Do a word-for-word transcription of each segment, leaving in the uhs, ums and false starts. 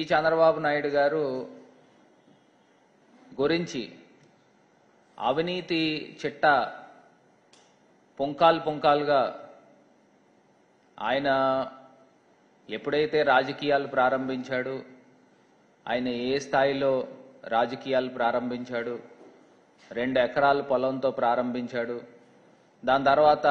చంద్రబాబు నాయుడు గారు గురించి అవినీతి చిట్ట పుంకాలు పుంకాలుగా ఆయన ఎప్పుడైతే రాజకీయాలు ప్రారంభించాడు, ఆయన ఏ స్థాయిలో రాజకీయాలు ప్రారంభించాడు, రెండు ఎకరాల పొలంతో ప్రారంభించాడు. దాని తర్వాత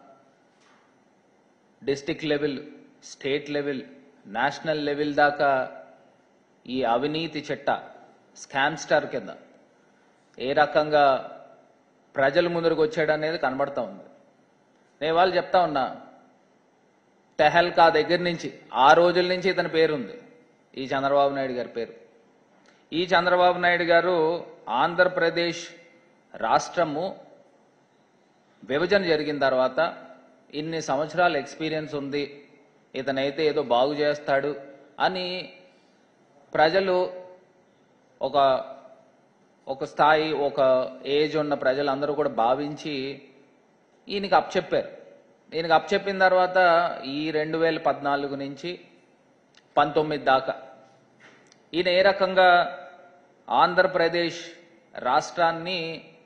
district level, state level, national level దాకా ఈ అవినీతి చిట్ట స్కామ్స్టర్ కింద ఏ రకంగా ప్రజల ముందరకు వచ్చాడు అనేది కనబడతా ఉంది. నేను వాళ్ళు చెప్తా ఉన్నా, టెహల్కా దగ్గర నుంచి ఆ రోజుల నుంచి ఇతని పేరుంది, ఈ చంద్రబాబు నాయుడు గారి పేరు. ఈ చంద్రబాబు నాయుడు గారు ఆంధ్రప్రదేశ్ రాష్ట్రము విభజన జరిగిన తర్వాత ఇన్ని సంవత్సరాల ఎక్స్పీరియన్స్ ఉంది, ఇతనైతే ఏదో బాగు చేస్తాడు అని ప్రజలు ఒక ఒక స్థాయి, ఒక ఏజ్ ఉన్న ప్రజలందరూ కూడా భావించి ఈయనకి అప్పచెప్పారు. ఈయనకి అప్పచెప్పిన తర్వాత ఈ రెండు వేల పద్నాలుగు నుంచి పంతొమ్మిది దాకా ఈయన ఏ రకంగా ఆంధ్రప్రదేశ్ రాష్ట్రాన్ని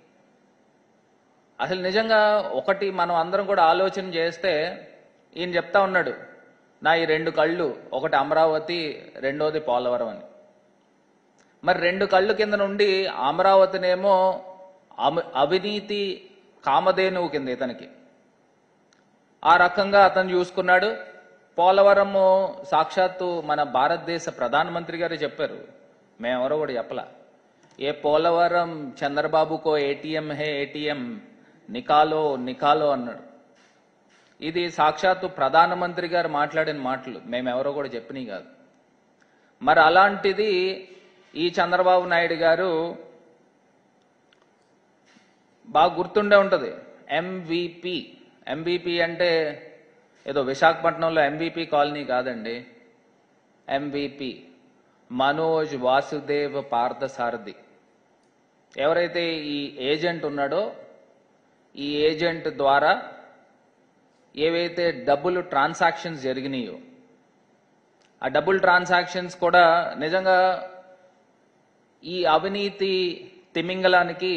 అసలు నిజంగా ఒకటి మనం అందరం కూడా ఆలోచన చేస్తే, ఈయన చెప్తా ఉన్నాడు, నా ఈ రెండు కళ్ళు, ఒకటి అమరావతి, రెండోది పోలవరం అని. మరి రెండు కళ్ళు కింద నుండి అమరావతినేమో అవినీతి కామధేనువు కింద ఇతనికి ఆ రకంగా అతను చూసుకున్నాడు. పోలవరము సాక్షాత్తు మన భారతదేశ ప్రధానమంత్రి గారు చెప్పారు, మేమెవరో కూడా చెప్పలా. ఏ పోలవరం చంద్రబాబుకో ఏటీఎం హే ఏటీఎం, నికాలో నికాలో అన్నాడు. ఇది సాక్షాత్తు ప్రధానమంత్రి గారు మాట్లాడిన మాటలు, మేమెవరో కూడా చెప్పినవి కాదు. మరి అలాంటిది ఈ చంద్రబాబు నాయుడు గారు బాగా గుర్తుండే ఉంటుంది, ఎంవిపి. ఎంవిపి అంటే ఏదో విశాఖపట్నంలో ఎంవిపి కాలనీ కాదండి, ఎంవిపి మనోజ్ వాసుదేవ్ పార్థసారథి. ఎవరైతే ఈ ఏజెంట్ ఉన్నాడో, ఈ ఏజెంట్ ద్వారా ఏవైతే డబ్బులు ట్రాన్సాక్షన్స్ జరిగినాయో, ఆ డబ్బులు ట్రాన్సాక్షన్స్ కూడా నిజంగా ఈ అవినీతి తిమింగలానికి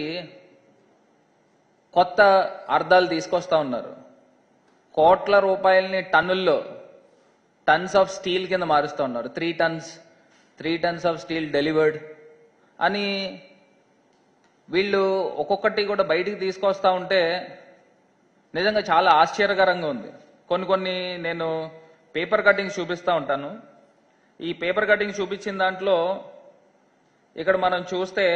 కొత్త అర్థాలు తీసుకొస్తా ఉన్నారు. కోట్ల రూపాయలని టన్నుల్లో, టన్స్ ఆఫ్ స్టీల్ కింద మారుస్తూ ఉన్నారు. Three tons three tons of steel delivered అని వీళ్ళు ఒక్కొక్కటి కూడా బయటికి తీసుకొస్తా ఉంటే నిజంగా చాలా ఆశ్చర్యకరంగా ఉంది. కొన్ని కొన్ని నేను పేపర్ కటింగ్స్ చూపిస్తూ ఉంటాను. ఈ పేపర్ కటింగ్ చూపించిన దాంట్లో ఇక్కడ మనం చూస్తే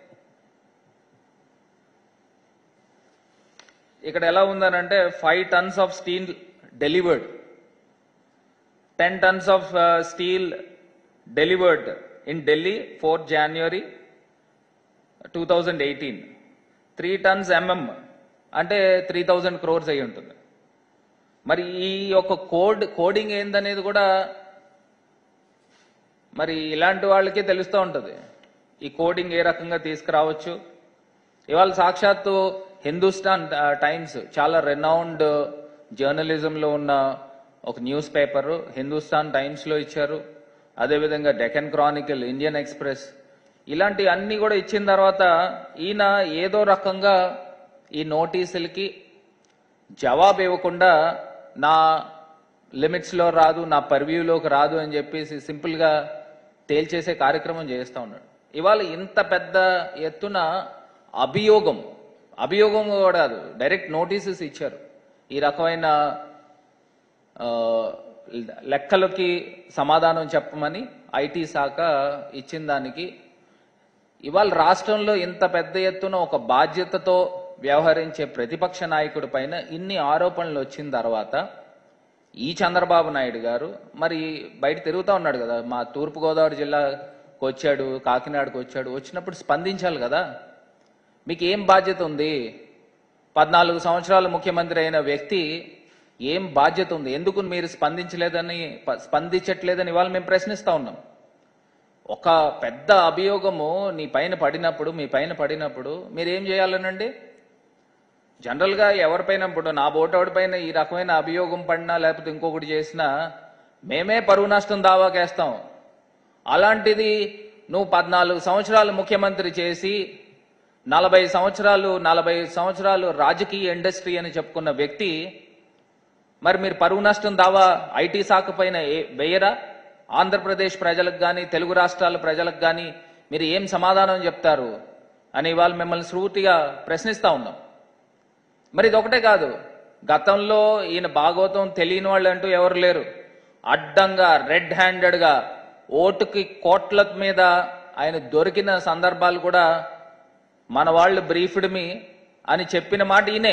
ఇక్కడ ఎలా ఉందనంటే, five tons of steel delivered, ten tons of steel delivered in Delhi fourth January two thousand eighteen. Three tons MM అంటే త్రీ థౌజండ్ క్రోర్స్ అయి ఉంటుంది. మరి ఈ యొక్క కోడ్ కోడింగ్ ఏందనేది కూడా మరి ఇలాంటి వాళ్ళకే తెలుస్తూ ఉంటుంది, ఈ కోడింగ్ ఏ రకంగా తీసుకురావచ్చు. ఇవాళ సాక్షాత్తు హిందుస్థాన్ టైమ్స్, చాలా రెనౌండ్ జర్నలిజంలో ఉన్న ఒక న్యూస్ పేపర్, హిందుస్థాన్ టైమ్స్లో ఇచ్చారు. అదేవిధంగా డెక్కన్ క్రానికల్, ఇండియన్ ఎక్స్ప్రెస్, ఇలాంటి అన్ని కూడా ఇచ్చిన తర్వాత ఈయన ఏదో రకంగా ఈ నోటీసులకి జవాబు ఇవ్వకుండా నా లిమిట్స్లో రాదు, నా పర్వ్యూలోకి రాదు అని చెప్పేసి సింపుల్గా తేల్చేసే కార్యక్రమం చేస్తూ ఉన్నాడు. ఇవాళ ఇంత పెద్ద ఎత్తున అభియోగం అభియోగం కూడా కాదు, డైరెక్ట్ నోటీసెస్ ఇచ్చారు. ఈ రకమైన లెక్కలకి సమాధానం చెప్పమని ఐటీ శాఖ ఇచ్చిన దానికి ఇవాళ రాష్ట్రంలో ఇంత పెద్ద ఎత్తున ఒక బాధ్యతతో వ్యవహరించే ప్రతిపక్ష నాయకుడి పైన ఇన్ని ఆరోపణలు వచ్చిన తర్వాత ఈ చంద్రబాబు నాయుడు గారు మరి బయట తిరుగుతూ ఉన్నాడు కదా, మా తూర్పుగోదావరి జిల్లాకు వచ్చాడు, కాకినాడకు వచ్చాడు, వచ్చినప్పుడు స్పందించాలి కదా. మీకు ఏం బాధ్యత ఉంది? పద్నాలుగు సంవత్సరాలు ముఖ్యమంత్రి అయిన వ్యక్తి ఏం బాధ్యత ఉంది? ఎందుకు మీరు స్పందించలేదని స్పందించట్లేదని ఇవాళ మేము ప్రశ్నిస్తూ ఉన్నాం. ఒక పెద్ద అభియోగము నీ పైన పడినప్పుడు, మీ పైన పడినప్పుడు మీరేం చేయాలనండి? జనరల్గా ఎవరిపైన, ఇప్పుడు నా బోటోడి పైన ఈ రకమైన అభియోగం పడినా లేకపోతే ఇంకొకటి చేసినా మేమే పరువు నష్టం దావాకేస్తాం. అలాంటిది నువ్వు పద్నాలుగు సంవత్సరాలు ముఖ్యమంత్రి చేసి నలభై సంవత్సరాలు నలభై సంవత్సరాలు రాజకీయ ఇండస్ట్రీ అని చెప్పుకున్న వ్యక్తి మరి మీరు పరువు నష్టం దావా ఐటీ శాఖ పైన వేయరా? ఆంధ్రప్రదేశ్ ప్రజలకు కానీ తెలుగు రాష్ట్రాల ప్రజలకు కానీ మీరు ఏం సమాధానం చెప్తారు అని ఇవాళ మిమ్మల్ని సూటిగా ప్రశ్నిస్తా ఉన్నాం. మరి ఇది ఒకటే కాదు, గతంలో ఈయన భాగవతం తెలియని వాళ్ళు అంటూ ఎవరు లేరు. అడ్డంగా రెడ్ హ్యాండెడ్గా ఓటుకి కోట్ల మీద ఆయన దొరికిన సందర్భాలు కూడా మన వాళ్ళు బ్రీఫ్డ్ మీ అని చెప్పిన మాట ఈయనే.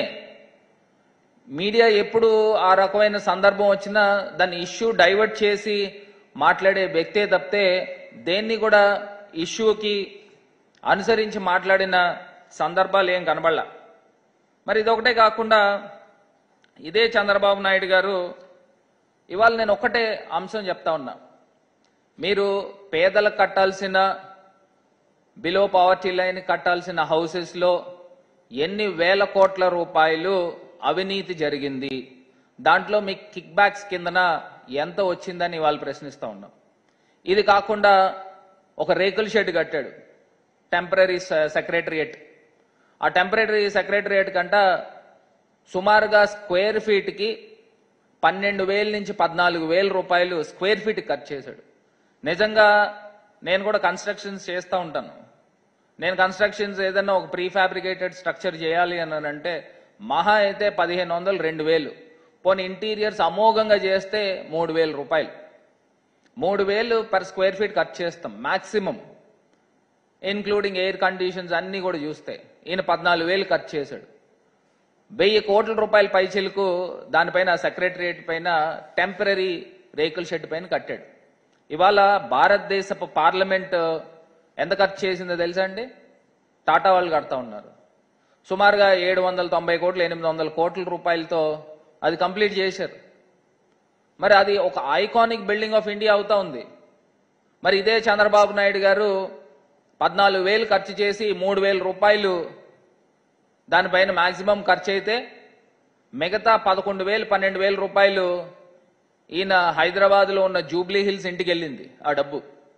మీడియా ఎప్పుడు ఆ రకమైన సందర్భం వచ్చినా దాన్ని ఇష్యూ డైవర్ట్ చేసి మాట్లాడే వ్యక్తే తప్పితే దేన్ని కూడా ఇష్యూకి అనుసరించి మాట్లాడిన సందర్భాలు ఏం కనబడలా. మరి ఇదొకటే కాకుండా ఇదే చంద్రబాబు నాయుడు గారు ఇవాళ నేను ఒకటే అంశం చెప్తా ఉన్నా, మీరు పేదలకు కట్టాల్సిన బిలో పవర్టీ లైన్ కట్టాల్సిన హౌసెస్లో ఎన్ని వేల కోట్ల రూపాయలు అవినీతి జరిగింది, దాంట్లో మీకు కిక్ బ్యాక్స్ కిందన ఎంత వచ్చిందని వాళ్ళు ప్రశ్నిస్తూ ఉన్నాం. ఇది కాకుండా ఒక రేకుల షెడ్ కట్టాడు టెంపరీ సెక్రటరియేట్. ఆ టెంపరీ సెక్రటరియేట్ కంట సుమారుగా స్క్వేర్ ఫీట్కి పన్నెండు వేల నుంచి పద్నాలుగు వేల రూపాయలు స్క్వేర్ ఫీట్ ఖర్చు చేశాడు. నిజంగా నేను కూడా కన్స్ట్రక్షన్స్ చేస్తూ ఉంటాను. నేను కన్స్ట్రక్షన్స్ ఏదన్నా ఒక ప్రీ ఫ్యాబ్రికేటెడ్ స్ట్రక్చర్ చేయాలి అని అంటే మహా అయితే పదిహేను వందలు రెండు వేలు పోనీ ఇంటీరియర్స్ అమోఘంగా చేస్తే మూడు వేల రూపాయలు మూడు వేలు పర్ స్క్వేర్ ఫీట్ ఖర్చు చేస్తాం మ్యాక్సిమం, ఇన్క్లూడింగ్ ఎయిర్ కండిషన్స్ అన్నీ కూడా చూస్తే. ఈయన పద్నాలుగు వేలు ఖర్చు చేశాడు. వెయ్యి కోట్ల రూపాయల పైచిలకు దానిపైన సెక్రటరియట్ పైన టెంపరీ రేకుల షెడ్ పైన కట్టాడు. ఇవాళ భారతదేశపు పార్లమెంట్ ఎంత ఖర్చు చేసిందో తెలుసా అండి? టాటా వాళ్ళు కడతా ఉన్నారు. సుమారుగా ఏడు వందల తొంభై కోట్లు ఎనిమిది వందల కోట్ల రూపాయలతో అది కంప్లీట్ చేశారు. మరి అది ఒక ఐకానిక్ బిల్డింగ్ ఆఫ్ ఇండియా అవుతా ఉంది. మరి ఇదే చంద్రబాబు నాయుడు గారు పద్నాలుగు వేలు ఖర్చు చేసి మూడు వేల రూపాయలు దానిపైన మాక్సిమం ఖర్చు అయితే మిగతా పదకొండు వేలు పన్నెండు వేల రూపాయలు ఈయన హైదరాబాద్లో ఉన్న జూబ్లీ హిల్స్ ఇంటికి వెళ్ళింది. ఆ డబ్బు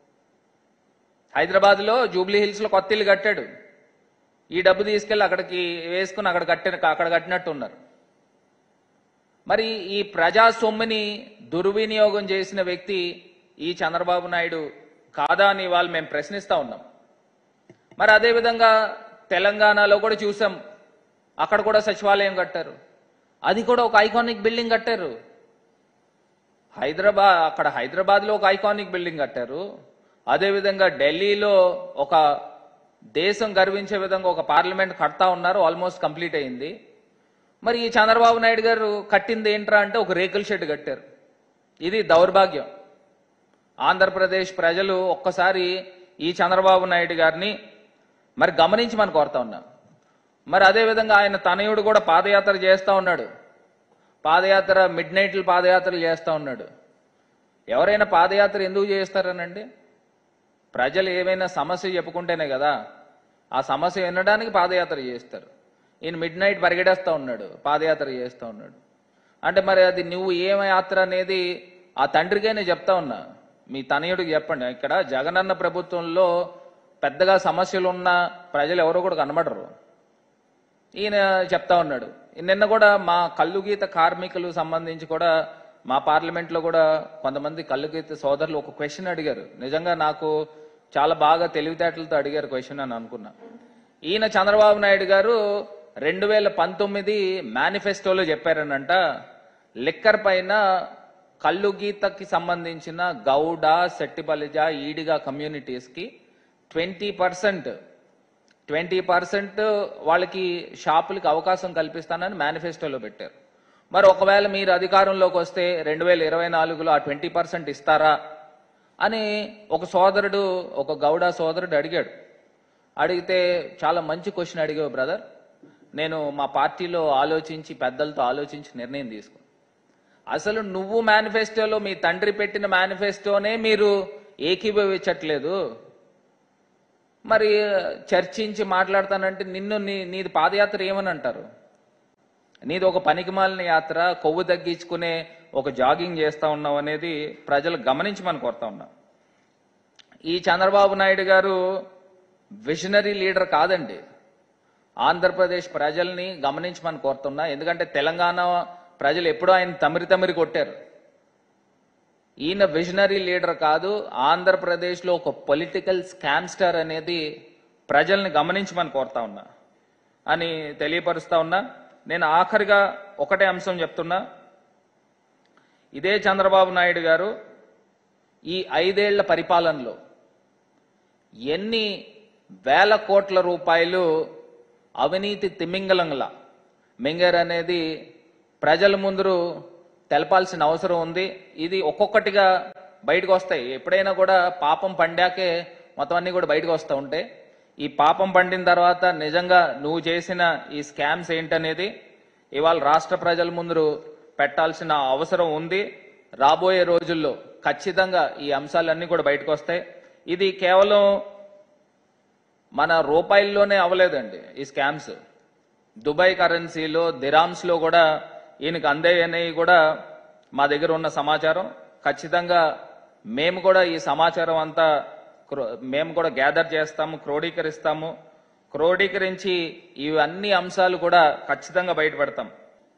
హైదరాబాద్లో జూబ్లీ హిల్స్లో కొత్త ఇల్లు కట్టాడు. ఈ డబ్బు తీసుకెళ్ళి అక్కడికి వేసుకుని అక్కడ కట్టిన అక్కడ కట్టినట్టు ఉన్నారు. మరి ఈ ప్రజా సొమ్ముని దుర్వినియోగం చేసిన వ్యక్తి ఈ చంద్రబాబు నాయుడు కాదా అని వాళ్ళు మేము ప్రశ్నిస్తా ఉన్నాం. మరి అదేవిధంగా తెలంగాణలో కూడా చూసాం, అక్కడ కూడా సచివాలయం కట్టారు. అది కూడా ఒక ఐకానిక్ బిల్డింగ్ కట్టారు. హైదరాబాద్ అక్కడ హైదరాబాద్లో ఒక ఐకానిక్ బిల్డింగ్ కట్టారు. అదేవిధంగా ఢిల్లీలో ఒక దేశం గర్వించే విధంగా ఒక పార్లమెంట్ కడతా ఉన్నారు, ఆల్మోస్ట్ కంప్లీట్ అయింది. మరి ఈ చంద్రబాబు నాయుడు గారు కట్టింది ఏంట్రా అంటే ఒక రేకుల షెడ్ కట్టారు. ఇది దౌర్భాగ్యం. ఆంధ్రప్రదేశ్ ప్రజలు ఒక్కసారి ఈ చంద్రబాబు నాయుడు గారిని మరి గమనించి మనం కోరుతా ఉన్నాం. మరి అదేవిధంగా ఆయన తనయుడు కూడా పాదయాత్ర చేస్తూ ఉన్నాడు. పాదయాత్ర మిడ్ నైట్లు పాదయాత్రలు చేస్తూ ఉన్నాడు. ఎవరైనా పాదయాత్ర ఎందుకు చేస్తారనండి? ప్రజలు ఏమైనా సమస్య చెప్పుకుంటేనే కదా, ఆ సమస్య వినడానికి పాదయాత్ర చేస్తారు. ఈయన మిడ్ నైట్ పరిగెడేస్తూ ఉన్నాడు, పాదయాత్ర చేస్తూ ఉన్నాడు. అంటే మరి అది నువ్వు ఏమ యాత్ర అనేది ఆ తండ్రికైనా చెప్తా ఉన్నా, మీ తనయుడికి చెప్పండి. ఇక్కడ జగనన్న ప్రభుత్వంలో పెద్దగా సమస్యలు ఉన్న ప్రజలు ఎవరో కూడా కనబడరు. ఈయన చెప్తా ఉన్నాడు. నిన్న కూడా మా కల్లుగీత కార్మికులు సంబంధించి కూడా మా పార్లమెంట్లో కూడా కొంతమంది కల్లుగీత సోదరులు ఒక క్వశ్చన్ అడిగారు. నిజంగా నాకు చాలా బాగా తెలివితేటలతో అడిగారు క్వశ్చన్ అని అనుకున్నా. ఈయన చంద్రబాబు నాయుడు గారు రెండు వేల పంతొమ్మిది మేనిఫెస్టోలో చెప్పారనంట, లిక్కర్ పైన కల్లుగీతకి సంబంధించిన గౌడ, సెట్టిబలిజ, ఈడిగ కమ్యూనిటీస్కి ట్వంటీ పర్సెంట్ ట్వంటీ పర్సెంట్ వాళ్ళకి షాపులకి అవకాశం కల్పిస్తానని మేనిఫెస్టోలో పెట్టారు. మరి ఒకవేళ మీరు అధికారంలోకి వస్తే రెండు వేల ఇరవై నాలుగులో ఆ ట్వంటీ పర్సెంట్ ఇస్తారా అని ఒక సోదరుడు, ఒక గౌడ సోదరుడు అడిగాడు. అడిగితే చాలా మంచి క్వశ్చన్ అడిగావు బ్రదర్, నేను మా పార్టీలో ఆలోచించి పెద్దలతో ఆలోచించి నిర్ణయం తీసుకున్నాను. అసలు నువ్వు మేనిఫెస్టోలో మీ తండ్రి పెట్టిన మేనిఫెస్టోనే మీరు ఏకీభవించట్లేదు, మరి చర్చించి మాట్లాడతానంటే నిన్ను నీ నీది పాదయాత్ర ఏమని అంటారు? నీది ఒక పనికిమాలిన యాత్ర, కొవ్వు తగ్గించుకునే ఒక జాగింగ్ చేస్తా ఉన్నావు అనేది ప్రజలు గమనించి మనం కోరుతా ఉన్నాం. ఈ చంద్రబాబు నాయుడు గారు విజనరీ లీడర్ కాదండి. ఆంధ్రప్రదేశ్ ప్రజల్ని గమనించమని కోరుతున్నా. ఎందుకంటే తెలంగాణ ప్రజలు ఎప్పుడూ ఆయన తమిరి తమిరి కొట్టారు. ఈయన విజనరీ లీడర్ కాదు, ఆంధ్రప్రదేశ్లో ఒక పొలిటికల్ స్కామ్స్టర్ అనేది ప్రజల్ని గమనించమని కోరుతా ఉన్నా అని తెలియపరుస్తా ఉన్నా. నేను ఆఖరిగా ఒకటే అంశం చెప్తున్నా. ఇదే చంద్రబాబు నాయుడు గారు ఈ ఐదేళ్ల పరిపాలనలో ఎన్ని వేల కోట్ల రూపాయలు అవినీతి తిమింగలంలా మింగర్ అనేది ప్రజల ముందు తెలపాల్సిన అవసరం ఉంది. ఇది ఒక్కొక్కటిగా బయటకు వస్తాయి. ఎప్పుడైనా కూడా పాపం పండాకే మొత్తం అన్ని కూడా బయటకు వస్తూ ఉంటాయి. ఈ పాపం పండిన తర్వాత నిజంగా నువ్వు చేసిన ఈ స్కామ్స్ ఏంటనేది ఇవాళ రాష్ట్ర ప్రజల ముందు పెట్టాల్సిన అవసరం ఉంది. రాబోయే రోజుల్లో ఖచ్చితంగా ఈ అంశాలన్నీ కూడా బయటకు వస్తాయి. ఇది కేవలం మన రూపాయల్లోనే అవ్వలేదండి. ఈ స్కామ్స్ దుబాయ్ కరెన్సీలో, దిరామ్స్లో కూడా ఈయనకు అందేయనేవి కూడా మా దగ్గర ఉన్న సమాచారం. ఖచ్చితంగా మేము కూడా ఈ సమాచారం అంతా మేము కూడా గ్యాదర్ చేస్తాము, క్రోడీకరిస్తాము. క్రోడీకరించి ఇవన్నీ అంశాలు కూడా ఖచ్చితంగా బయటపెడతాం.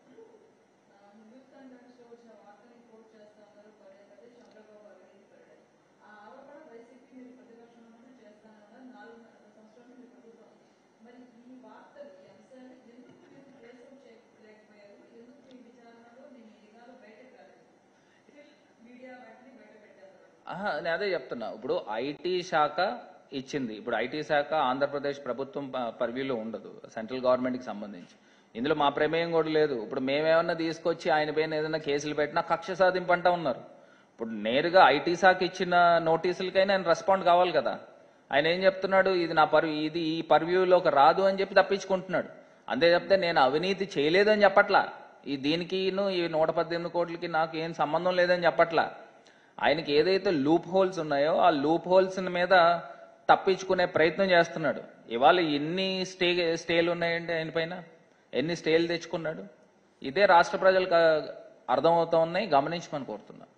నేను అదే చెప్తున్నా. ఇప్పుడు ఐటీ శాఖ ఇచ్చింది. ఇప్పుడు ఐటీ శాఖ ఆంధ్రప్రదేశ్ ప్రభుత్వం పర్వ్యూలో ఉండదు, సెంట్రల్ గవర్నమెంట్కి సంబంధించి. ఇందులో మా ప్రమేయం కూడా లేదు. ఇప్పుడు మేమేమన్నా తీసుకొచ్చి ఆయన పైన ఏదైనా కేసులు పెట్టినా కక్ష సాధింపు అంటా ఉన్నారు. ఇప్పుడు నేరుగా ఐటీ శాఖ ఇచ్చిన నోటీసులకైనా ఆయన రెస్పాండ్ కావాలి కదా. ఆయన ఏం చెప్తున్నాడు, ఇది నా పర్వ్యూ, ఇది ఈ పర్వ్యూలోకి రాదు అని చెప్పి తప్పించుకుంటున్నాడు. అంతే చెప్తే నేను అవినీతి చేయలేదని చెప్పట్లా. ఈ దీనికి ఈ నూట పద్దెనిమిది కోట్లకి నాకు ఏం సంబంధం లేదని చెప్పట్లా. ఆయనకి ఏదైతే లూప్ హోల్స్ ఉన్నాయో ఆ లూప్ హోల్స్ మీద తప్పించుకునే ప్రయత్నం చేస్తున్నాడు. ఇవాళ ఎన్ని స్టే స్టేలు ఉన్నాయండి ఆయన పైన, ఎన్ని స్టేలు తెచ్చుకున్నాడు. ఇదే రాష్ట్ర ప్రజలకు అర్థమవుతా ఉన్నాయి, గమనించమని కోరుతున్నా.